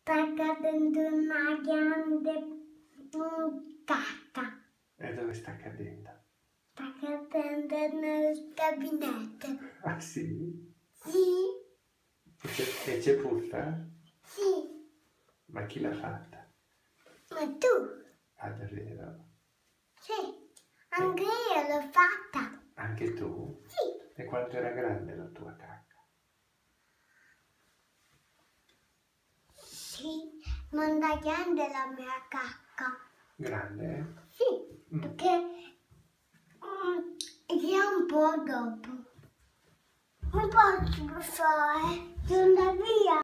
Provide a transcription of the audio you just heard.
sta cadendo una grande cacca. E dove sta cadendo? Sta cadendo nel gabinetto. Ah sì? Sì, E c'è puzza? sì, Ma chi l'ha fatta? ma tu? Ah, davvero? Sì, anche io l'ho fatta. Anche tu? Sì, E quanto era grande la tua cacca? sì, ma da grande la mia cacca. Grande? Sì, perché io un po' dopo. Non posso fare, sono via.